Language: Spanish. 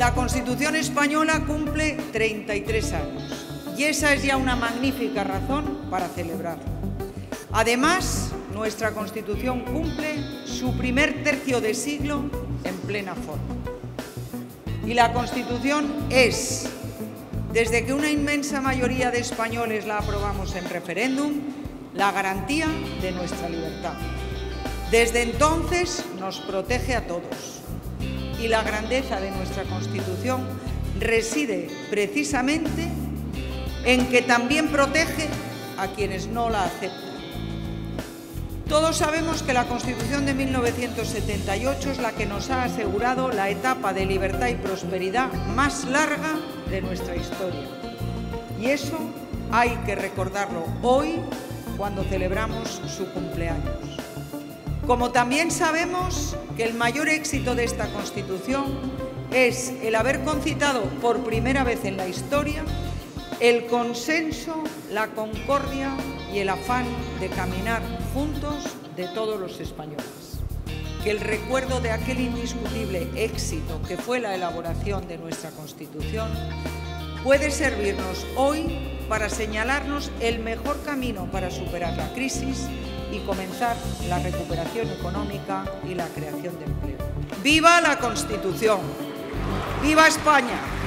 La Constitución española cumple 33 años y esa es ya una magnífica razón para celebrarlo. Además, nuestra Constitución cumple su primer tercio de siglo en plena forma. Y la Constitución es, desde que una inmensa mayoría de españoles la aprobamos en referéndum, la garantía de nuestra libertad. Desde entonces nos protege a todos. Y la grandeza de nuestra Constitución reside precisamente en que también protege a quienes no la aceptan. Todos sabemos que la Constitución de 1978 es la que nos ha asegurado la etapa de libertad y prosperidad más larga de nuestra historia. Y eso hay que recordarlo hoy cuando celebramos su cumpleaños. Como también sabemos que el mayor éxito de esta Constitución es el haber concitado por primera vez en la historia el consenso, la concordia y el afán de caminar juntos de todos los españoles. Que el recuerdo de aquel indiscutible éxito que fue la elaboración de nuestra Constitución puede servirnos hoy para señalarnos el mejor camino para superar la crisis y comenzar la recuperación económica y la creación de empleo. ¡Viva la Constitución! ¡Viva España!